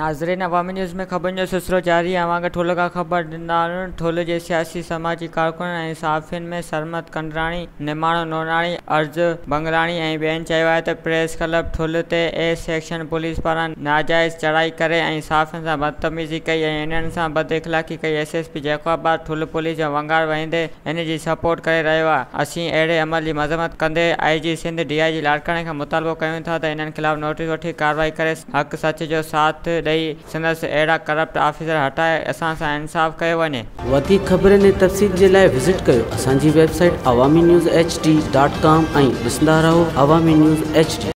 नाज़रीन, अवामी न्यूज़ में ख़बरुनि जो सिलसिलो जारी है। अवां ठोल का ख़बर ॾींदारूं। ठोल जे सियासी समाजी कारकुन ऐं सहाफ़ियुनि में सरमद कंडराणी, निमाणो नोनाणी, अर्ज़ बंगलाणी ऐं ॿियनि चयो आहे त प्रेस क्लब ठोल ते ए सेक्शन पुलिस पारां नाजाइज़ चढ़ाई करे ऐं सहाफ़ियुनि सां बदतमीज़ी कई ऐं इन्हनि सां बद इख़लाक़ी कई। SSP जैकोबाबाद ठोल पुलिस जो वंगार वहींदे इन जी सपोर्ट करे रहियो आहे। असीं अहिड़े अमल जी मज़म्मत कंदे IG सिंध DIG लाड़काणे खां मुतालबो कयूं था त इन्हनि ख़िलाफ़ नोटिस वठी कार्रवाई करे हक़ सच जो साथ ॾेई संदसि अहिड़ा करप्ट ऑफिसर हटाए असां सां इंसाफ़ कयो वञे। वधीक ख़बरुनि ऐं तफ़सील जे लाइ विज़िट कयो असांजी वेबसाइट awamiNewsHD.com ऐं ॾिसंदा रहो अवामी न्यूज़ HD।